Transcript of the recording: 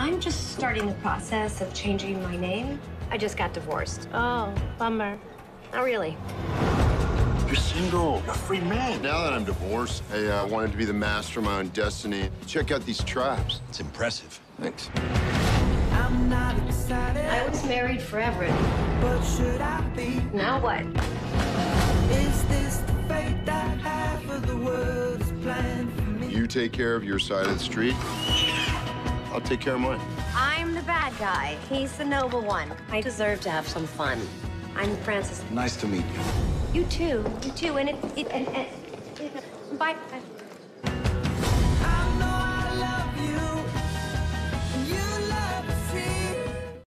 I'm just starting the process of changing my name. I just got divorced. Oh, bummer. Not really. You're single. You're a free man. Now that I'm divorced, I wanted to be the master of my own destiny. Check out these traps. It's impressive. Thanks. I'm not excited. I was married forever. But should I be? Now what? Is this the fate that half of the world is planned for me? You take care of your side of the street. I'll take care of mine. I'm the bad guy. He's the noble one. I deserve to have some fun. I'm Francis. Nice to meet you. You too. You too. And bye.